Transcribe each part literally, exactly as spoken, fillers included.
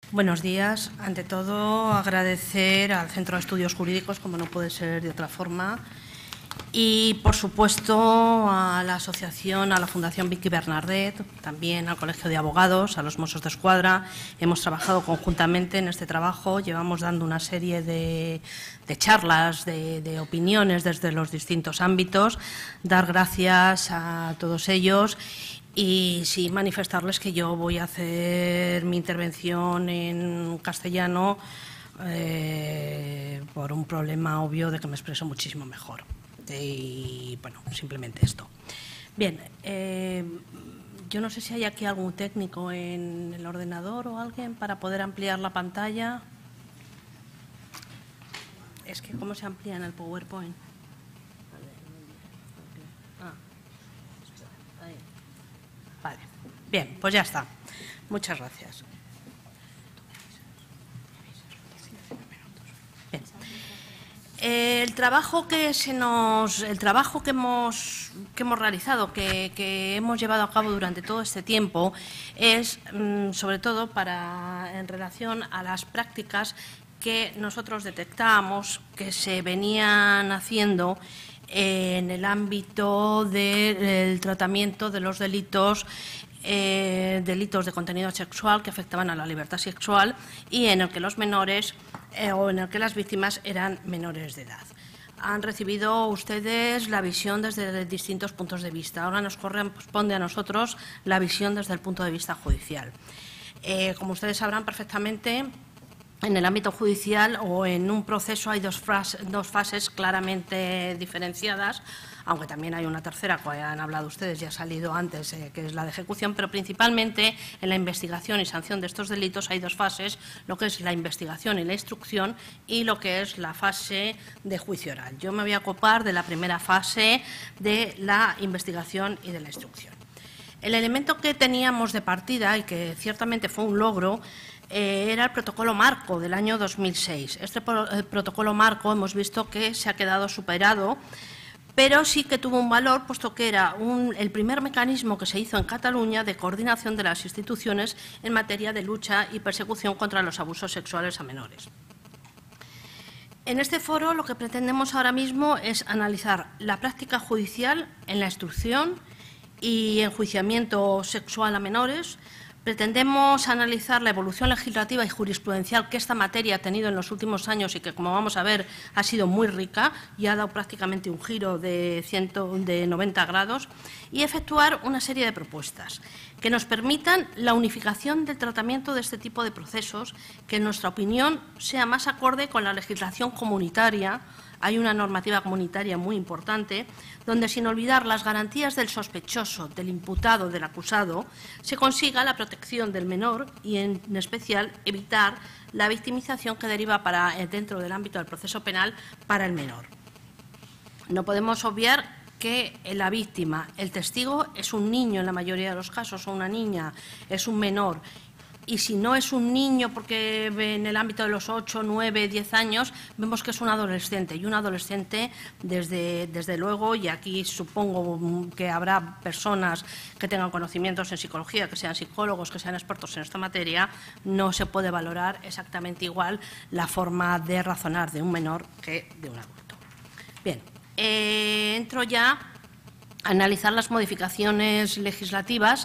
Buenos días. Ante todo, agradecer al Centro de Estudios Jurídicos, como no puede ser de otra forma, y, por supuesto, a la asociación, a la Fundación Vicky Bernardet, también al Colegio de Abogados, a los Mossos d'Esquadra. Hemos trabajado conjuntamente en este trabajo, llevamos dando una serie de, de charlas, de, de opiniones desde los distintos ámbitos. Dar gracias a todos ellos. Y sí manifestarles que yo voy a hacer mi intervención en castellano eh, por un problema obvio de que me expreso muchísimo mejor. Y bueno, simplemente esto. Bien, eh, yo no sé si hay aquí algún técnico en el ordenador o alguien para poder ampliar la pantalla. Es que, ¿cómo se amplía en el PowerPoint? Vale, bien, pues ya está. Muchas gracias. Bien. El trabajo que se nos, el trabajo que hemos, que hemos realizado, que, que hemos llevado a cabo durante todo este tiempo, es mmm, sobre todo para en relación a las prácticas que nosotros detectábamos que se venían haciendo en el ámbito del tratamiento de los delitos, eh, delitos de contenido sexual que afectaban a la libertad sexual y en el que los menores eh, o en el que las víctimas eran menores de edad. Han recibido ustedes la visión desde distintos puntos de vista. Ahora nos corresponde a nosotros la visión desde el punto de vista judicial. Eh, como ustedes sabrán perfectamente, en el ámbito judicial o en un proceso hay dos, fras, dos fases claramente diferenciadas, aunque también hay una tercera que han hablado ustedes, ya ha salido antes, eh, que es la de ejecución, pero principalmente en la investigación y sanción de estos delitos hay dos fases, lo que es la investigación y la instrucción y lo que es la fase de juicio oral. Yo me voy a ocupar de la primera fase de la investigación y de la instrucción. El elemento que teníamos de partida y que ciertamente fue un logro Eh, era el protocolo marco del año dos mil seis. Este el protocolo marco hemos visto que se ha quedado superado, pero sí que tuvo un valor, puesto que era un, el primer mecanismo que se hizo en Cataluña de coordinación de las instituciones en materia de lucha y persecución contra los abusos sexuales a menores. En este foro lo que pretendemos ahora mismo es analizar la práctica judicial en la instrucción y enjuiciamiento sexual a menores. Pretendemos analizar la evolución legislativa y jurisprudencial que esta materia ha tenido en los últimos años y que, como vamos a ver, ha sido muy rica y ha dado prácticamente un giro de, ciento, de noventa grados, y efectuar una serie de propuestas que nos permitan la unificación del tratamiento de este tipo de procesos, que en nuestra opinión sea más acorde con la legislación comunitaria. Hay una normativa comunitaria muy importante, donde, sin olvidar las garantías del sospechoso, del imputado, del acusado, se consiga la protección del menor y, en especial, evitar la victimización que deriva para, dentro del ámbito del proceso penal para el menor. No podemos obviar que la víctima, el testigo, es un niño en la mayoría de los casos, o una niña, es un menor. Y si no es un niño, porque en el ámbito de los ocho, nueve, diez años, vemos que es un adolescente. Y un adolescente, desde, desde luego, y aquí supongo que habrá personas que tengan conocimientos en psicología, que sean psicólogos, que sean expertos en esta materia, no se puede valorar exactamente igual la forma de razonar de un menor que de un adulto. Bien, eh, entro ya a analizar las modificaciones legislativas.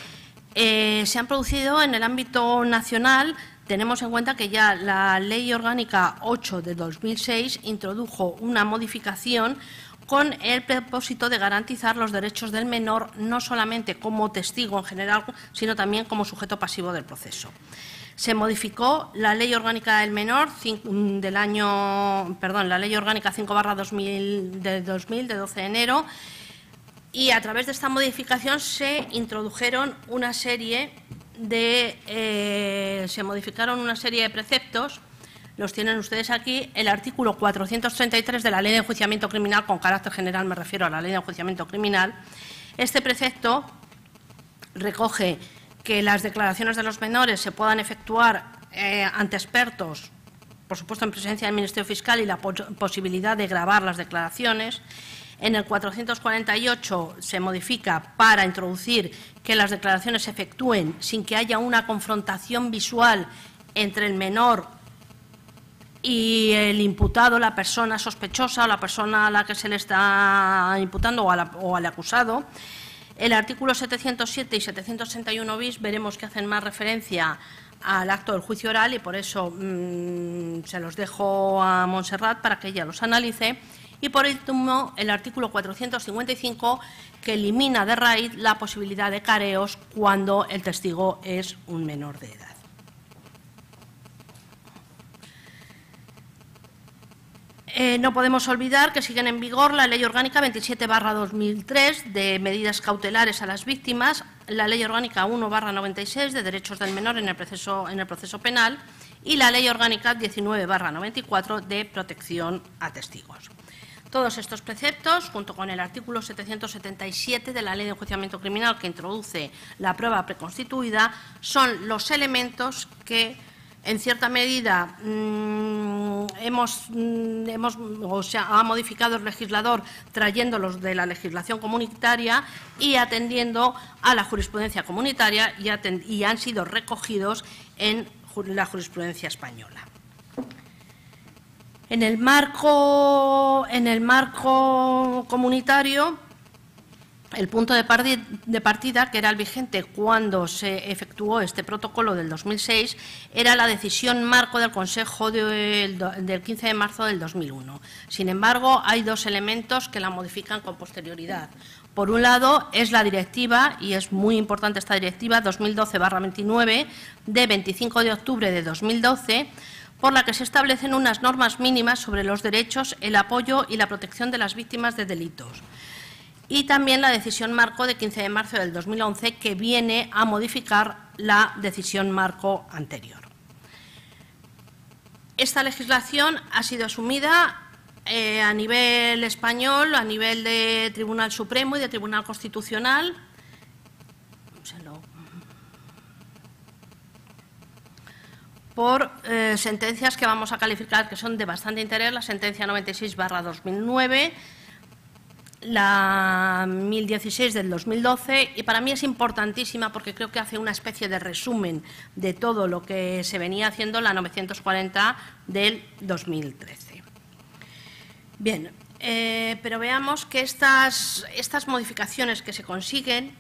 Eh, se han producido en el ámbito nacional. Tenemos en cuenta que ya la Ley Orgánica ocho de dos mil seis introdujo una modificación con el propósito de garantizar los derechos del menor, no solamente como testigo en general, sino también como sujeto pasivo del proceso. Se modificó la Ley Orgánica del Menor del año, perdón, la Ley Orgánica cinco barra dos mil de dos mil de doce de enero. Y a través de esta modificación se introdujeron una serie de eh, se modificaron una serie de preceptos. Los tienen ustedes aquí. El artículo cuatrocientos treinta y tres de la Ley de Enjuiciamiento Criminal, con carácter general me refiero a la Ley de Enjuiciamiento Criminal. Este precepto recoge que las declaraciones de los menores se puedan efectuar eh, ante expertos, por supuesto en presencia del Ministerio Fiscal, y la posibilidad de grabar las declaraciones. En el cuatrocientos cuarenta y ocho se modifica para introducir que las declaraciones se efectúen sin que haya una confrontación visual entre el menor y el imputado, la persona sospechosa o la persona a la que se le está imputando o, a la, o al acusado. El artículo setecientos siete y setecientos sesenta y uno bis veremos que hacen más referencia al acto del juicio oral y por eso mmm, se los dejo a Montserrat para que ella los analice. Y por último, el artículo cuatrocientos cincuenta y cinco, que elimina de raíz la posibilidad de careos cuando el testigo es un menor de edad. Eh, no podemos olvidar que siguen en vigor la Ley Orgánica veintisiete barra dos mil tres de medidas cautelares a las víctimas, la Ley Orgánica uno barra noventa y seis de derechos del menor en el proceso, en el proceso penal y la Ley Orgánica diecinueve barra noventa y cuatro de protección a testigos. Todos estos preceptos, junto con el artículo setecientos setenta y siete de la Ley de Enjuiciamiento Criminal, que introduce la prueba preconstituida, son los elementos que, en cierta medida, mmm, hemos, mmm, hemos, o sea, ha modificado el legislador trayéndolos de la legislación comunitaria y atendiendo a la jurisprudencia comunitaria y, atend y han sido recogidos en la jurisprudencia española. En el marco, en el marco comunitario, el punto de partida, que era el vigente cuando se efectuó este protocolo del dos mil seis, era la decisión marco del Consejo de, del quince de marzo del dos mil uno. Sin embargo, hay dos elementos que la modifican con posterioridad. Por un lado, es la directiva, y es muy importante esta directiva, dos mil doce barra veintinueve, de veinticinco de octubre de dos mil doce, por la que se establecen unas normas mínimas sobre los derechos, el apoyo y la protección de las víctimas de delitos. Y también la decisión marco de quince de marzo del dos mil once, que viene a modificar la decisión marco anterior. Esta legislación ha sido asumida eh, a nivel español, a nivel de Tribunal Supremo y de Tribunal Constitucional. por eh, sentencias que vamos a calificar que son de bastante interés, la sentencia noventa y seis barra dos mil nueve, la mil dieciséis del dos mil doce, y para mí es importantísima porque creo que hace una especie de resumen de todo lo que se venía haciendo la novecientos cuarenta del dos mil trece. Bien, eh, pero veamos que estas, estas modificaciones que se consiguen,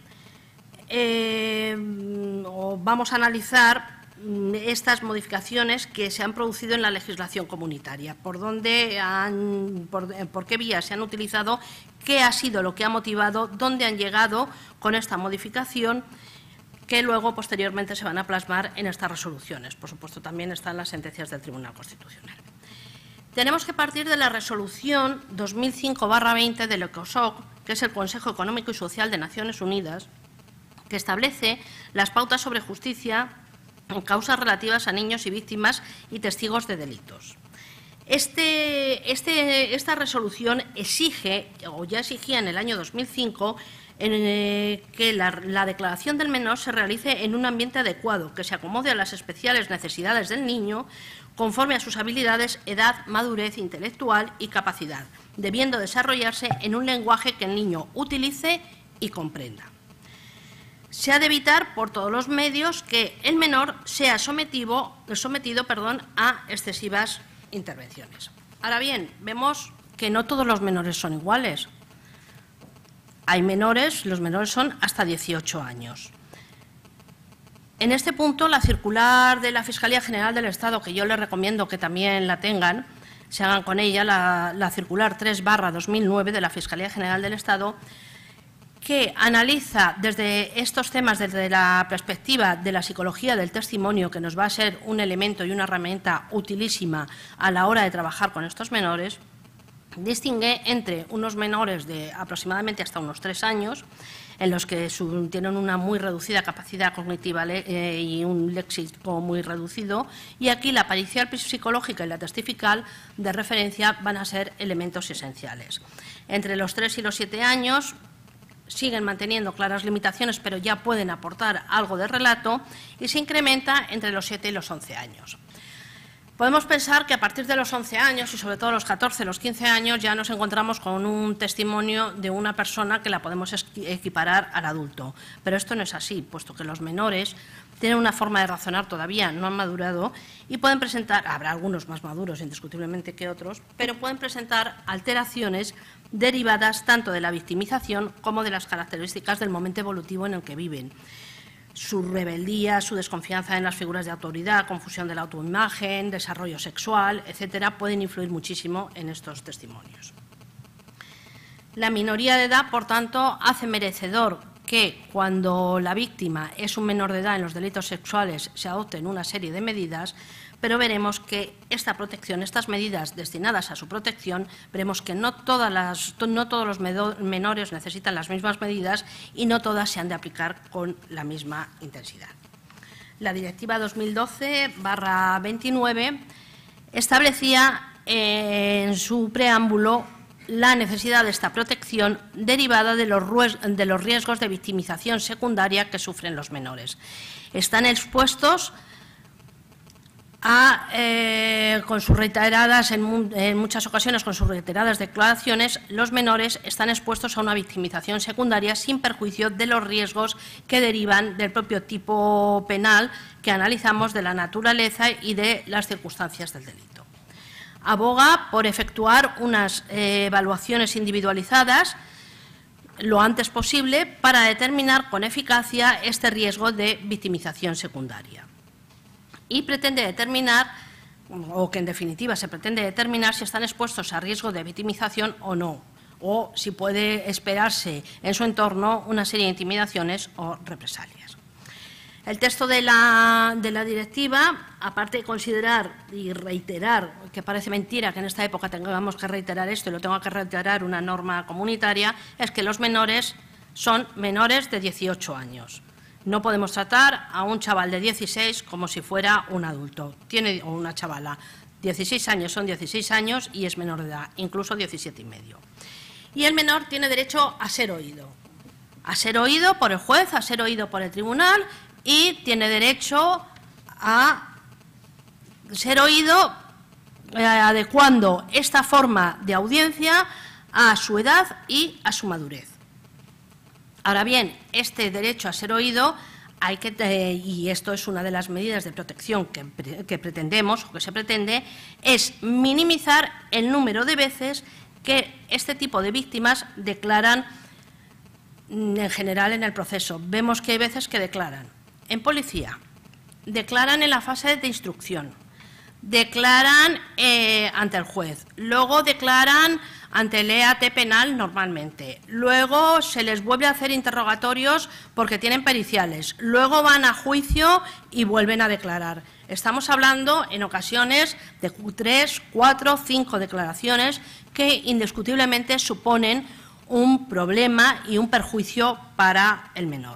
eh, o vamos a analizar estas modificaciones que se han producido en la legislación comunitaria, por dónde han, por, por qué vías se han utilizado, qué ha sido lo que ha motivado, dónde han llegado con esta modificación, que luego posteriormente se van a plasmar en estas resoluciones. Por supuesto, también están las sentencias del Tribunal Constitucional. Tenemos que partir de la resolución dos mil cinco barra veinte del ECOSOC, que es el Consejo Económico y Social de Naciones Unidas, que establece las pautas sobre justicia en causas relativas a niños y víctimas y testigos de delitos. Este, este, esta resolución exige, o ya exigía en el año dos mil cinco, en, eh, que la, la declaración del menor se realice en un ambiente adecuado, que se acomode a las especiales necesidades del niño, conforme a sus habilidades, edad, madurez intelectual y capacidad, debiendo desarrollarse en un lenguaje que el niño utilice y comprenda. Se ha de evitar por todos los medios que el menor sea sometido, sometido perdón, a excesivas intervenciones. Ahora bien, vemos que no todos los menores son iguales. Hay menores, los menores son hasta dieciocho años. En este punto, la circular de la Fiscalía General del Estado, que yo les recomiendo que también la tengan, se hagan con ella, la, la circular tres barra dos mil nueve de la Fiscalía General del Estado, que analiza desde estos temas, desde la perspectiva de la psicología del testimonio, que nos va a ser un elemento y una herramienta utilísima a la hora de trabajar con estos menores, distingue entre unos menores de aproximadamente hasta unos tres años, en los que su, tienen una muy reducida capacidad cognitiva eh, y un léxico muy reducido, y aquí la pericial psicológica y la testifical de referencia van a ser elementos esenciales. Entre los tres y los siete años siguen manteniendo claras limitaciones, pero ya pueden aportar algo de relato, y se incrementa entre los siete y los once años. Podemos pensar que a partir de los once años y sobre todo los catorce, los quince años ya nos encontramos con un testimonio de una persona que la podemos equiparar al adulto. Pero esto no es así, puesto que los menores tienen una forma de razonar todavía, no han madurado y pueden presentar, habrá algunos más maduros indiscutiblemente que otros, pero pueden presentar alteraciones derivadas tanto de la victimización como de las características del momento evolutivo en el que viven. Su rebeldía, su desconfianza en las figuras de autoridad, confusión de la autoimagen, desarrollo sexual, etcétera, pueden influir muchísimo en estos testimonios. La minoría de edad, por tanto, hace merecedor que cuando la víctima es un menor de edad en los delitos sexuales se adopten una serie de medidas, pero veremos que esta protección, estas medidas destinadas a su protección, veremos que no, todas las, no todos los menores necesitan las mismas medidas y no todas se han de aplicar con la misma intensidad. La Directiva dos mil doce barra veintinueve establecía en su preámbulo la necesidad de esta protección derivada de los, de los riesgos de victimización secundaria que sufren los menores. Están expuestos A, eh, con sus reiteradas, en, en muchas ocasiones con sus reiteradas declaraciones, los menores están expuestos a una victimización secundaria sin perjuicio de los riesgos que derivan del propio tipo penal que analizamos, de la naturaleza y de las circunstancias del delito. Aboga por efectuar unas eh, evaluaciones individualizadas lo antes posible para determinar con eficacia este riesgo de victimización secundaria. Y pretende determinar, o que en definitiva se pretende determinar, si están expuestos a riesgo de victimización o no, o si puede esperarse en su entorno una serie de intimidaciones o represalias. El texto de la, de la directiva, aparte de considerar y reiterar, que parece mentira que en esta época tengamos que reiterar esto y lo tenga que reiterar una norma comunitaria, es que los menores son menores de dieciocho años. No podemos tratar a un chaval de dieciséis como si fuera un adulto, tiene, o una chavala. dieciséis años son dieciséis años y es menor de edad, incluso diecisiete y medio. Y el menor tiene derecho a ser oído, a ser oído por el juez, a ser oído por el tribunal y tiene derecho a ser oído eh, adecuando esta forma de audiencia a su edad y a su madurez. Ahora bien, este derecho a ser oído, hay que, eh, y esto es una de las medidas de protección que, que pretendemos o que se pretende, es minimizar el número de veces que este tipo de víctimas declaran en general en el proceso. Vemos que hay veces que declaran en policía, declaran en la fase de instrucción, declaran eh, ante el juez, luego declaran ante el E A T penal normalmente, luego se les vuelve a hacer interrogatorios porque tienen periciales, luego van a juicio y vuelven a declarar. Estamos hablando en ocasiones de tres, cuatro, cinco declaraciones que indiscutiblemente suponen un problema y un perjuicio para el menor.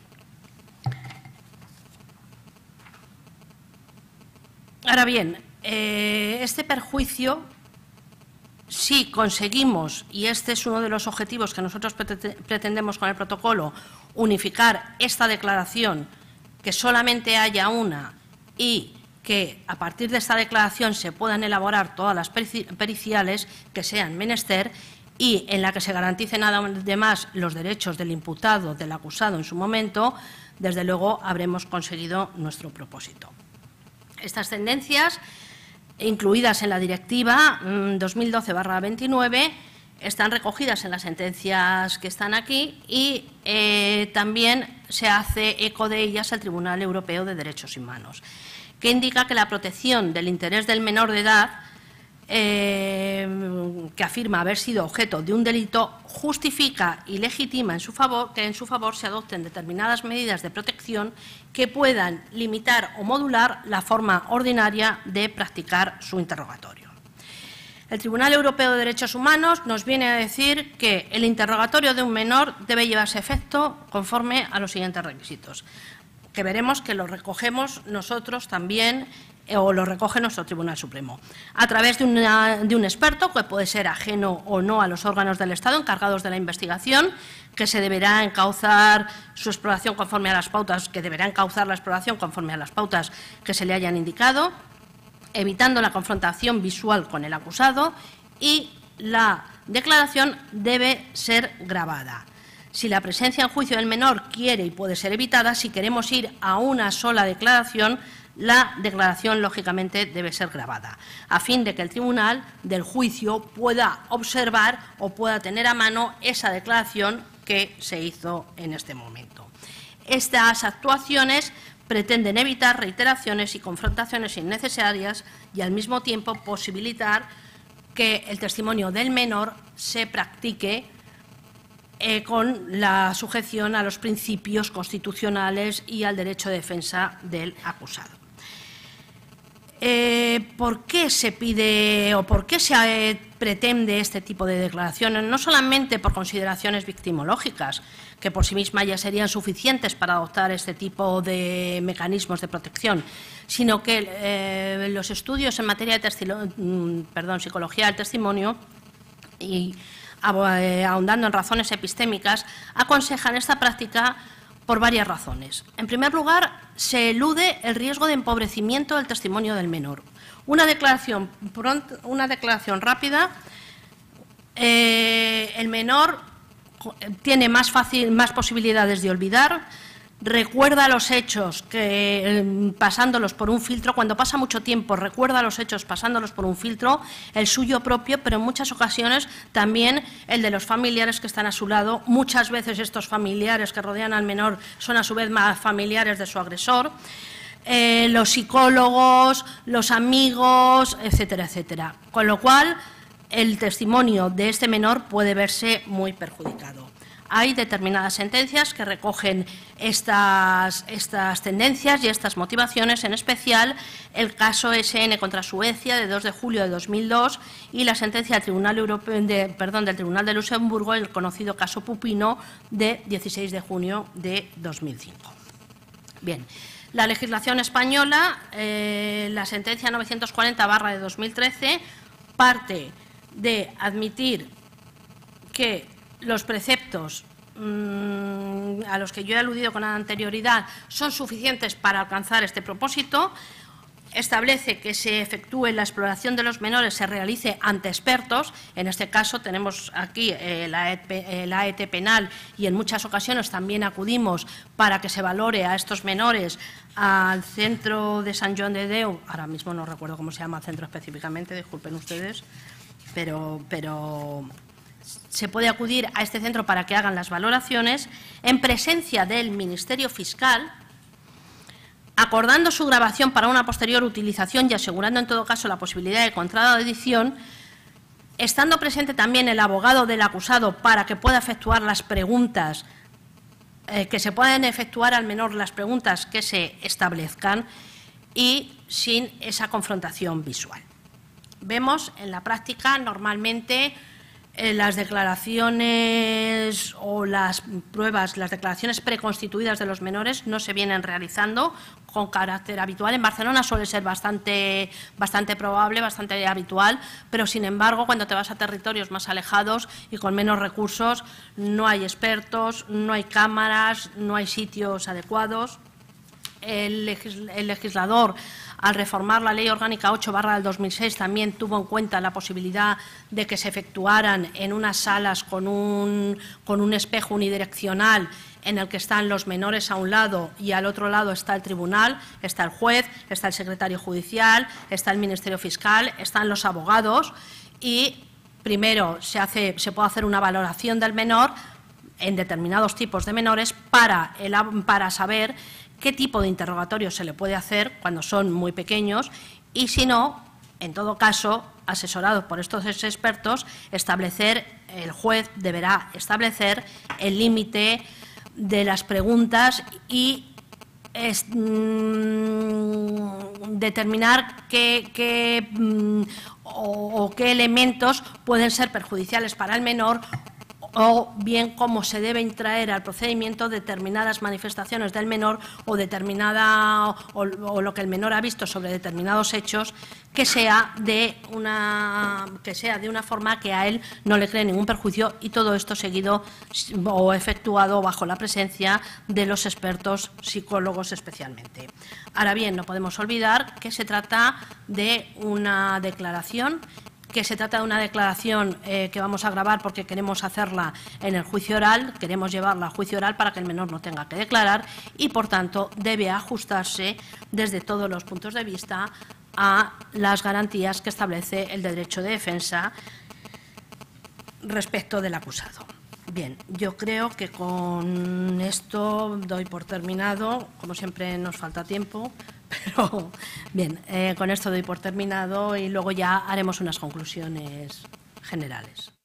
Ahora bien, eh, este perjuicio, si conseguimos, y este es uno de los objetivos que nosotros pretendemos con el protocolo, unificar esta declaración, que solamente haya una y que a partir de esta declaración se puedan elaborar todas las periciales que sean menester y en la que se garanticen además los derechos del imputado, del acusado en su momento, desde luego habremos conseguido nuestro propósito. Estas tendencias, incluidas en la Directiva dos mil doce barra veintinueve, están recogidas en las sentencias que están aquí y eh, también se hace eco de ellas el Tribunal Europeo de Derechos Humanos, que indica que la protección del interés del menor de edad, eh, que afirma haber sido objeto de un delito, justifica y legitima en su favor que en su favor se adopten determinadas medidas de protección que puedan limitar o modular la forma ordinaria de practicar su interrogatorio. El Tribunal Europeo de Derechos Humanos nos viene a decir que el interrogatorio de un menor debe llevarse a efecto conforme a los siguientes requisitos, que veremos que lo recogemos nosotros también o lo recoge nuestro Tribunal Supremo, a través de, una, de un experto que puede ser ajeno o no a los órganos del Estado encargados de la investigación, que se deberá encauzar su exploración conforme a las pautas, que deberá encauzar la exploración conforme a las pautas que se le hayan indicado, evitando la confrontación visual con el acusado, y la declaración debe ser grabada. Si la presencia en juicio del menor quiere y puede ser evitada, si queremos ir a una sola declaración, la declaración, lógicamente, debe ser grabada, a fin de que el tribunal del juicio pueda observar o pueda tener a mano esa declaración que se hizo en este momento. Estas actuaciones pretenden evitar reiteraciones y confrontaciones innecesarias y, al mismo tiempo, posibilitar que el testimonio del menor se practique eh, con la sujeción a los principios constitucionales y al derecho de defensa del acusado. Eh, ¿Por qué se pide o por qué se eh, pretende este tipo de declaraciones? No solamente por consideraciones victimológicas, que por sí mismas ya serían suficientes para adoptar este tipo de mecanismos de protección, sino que eh, los estudios en materia de perdón, psicología del testimonio y ahondando en razones epistémicas aconsejan esta práctica por varias razones. En primer lugar, se elude el riesgo de empobrecimiento del testimonio del menor. Una declaración, pronto, una declaración rápida, eh, el menor tiene más, fácil, más posibilidades de olvidar, recuerda los hechos que, pasándolos por un filtro, cuando pasa mucho tiempo recuerda los hechos pasándolos por un filtro, el suyo propio, pero en muchas ocasiones también el de los familiares que están a su lado. Muchas veces estos familiares que rodean al menor son a su vez más familiares de su agresor, eh, los psicólogos, los amigos, etcétera, etcétera. Con lo cual, el testimonio de este menor puede verse muy perjudicado. Hay determinadas sentencias que recogen estas, estas tendencias y estas motivaciones, en especial el caso S N contra Suecia de dos de julio de dos mil dos y la sentencia del Tribunal, Europeo, de, perdón, del Tribunal de Luxemburgo, el conocido caso Pupino, de dieciséis de junio de dos mil cinco. Bien, la legislación española, eh, la sentencia novecientos cuarenta barra de dos mil trece, parte de admitir que los preceptos mmm, a los que yo he aludido con anterioridad son suficientes para alcanzar este propósito. Establece que se efectúe la exploración de los menores, se realice ante expertos. En este caso tenemos aquí eh, la, eh, la A E T penal y en muchas ocasiones también acudimos para que se valore a estos menores al centro de Sant Joan de Déu. Ahora mismo no recuerdo cómo se llama el centro específicamente, disculpen ustedes, pero... pero se puede acudir a este centro para que hagan las valoraciones en presencia del Ministerio Fiscal, acordando su grabación para una posterior utilización y asegurando en todo caso la posibilidad de contradicción, estando presente también el abogado del acusado para que pueda efectuar las preguntas, eh, que se puedan efectuar al menor las preguntas que se establezcan y sin esa confrontación visual. Vemos en la práctica normalmente Eh, las declaraciones o las pruebas, las declaraciones preconstituidas de los menores no se vienen realizando con carácter habitual. En Barcelona suele ser bastante, bastante probable, bastante habitual, pero sin embargo, cuando te vas a territorios más alejados y con menos recursos, no hay expertos, no hay cámaras, no hay sitios adecuados. El, legis el legislador, al reformar la Ley Orgánica ocho barra del dos mil seis, también tuvo en cuenta la posibilidad de que se efectuaran en unas salas con un, con un espejo unidireccional en el que están los menores a un lado y al otro lado está el tribunal, está el juez, está el secretario judicial, está el Ministerio Fiscal, están los abogados y primero se, hace, se puede hacer una valoración del menor en determinados tipos de menores para, el, para saber qué tipo de interrogatorio se le puede hacer cuando son muy pequeños y, si no, en todo caso, asesorado por estos expertos, establecer, el juez deberá establecer el límite de las preguntas y es, mmm, determinar qué, qué, mmm, o, o qué elementos pueden ser perjudiciales para el menor o bien cómo se deben traer al procedimiento determinadas manifestaciones del menor o determinada o, o lo que el menor ha visto sobre determinados hechos, que sea de una que sea de una forma que a él no le cree ningún perjuicio, y todo esto seguido o efectuado bajo la presencia de los expertos psicólogos especialmente. Ahora bien, no podemos olvidar que se trata de una declaración que se trata de una declaración eh, que vamos a grabar porque queremos hacerla en el juicio oral, queremos llevarla a juicio oral para que el menor no tenga que declarar y, por tanto, debe ajustarse desde todos los puntos de vista a las garantías que establece el derecho de defensa respecto del acusado. Bien, yo creo que con esto doy por terminado. Como siempre nos falta tiempo, pero bien, eh, con esto doy por terminado y luego ya haremos unas conclusiones generales.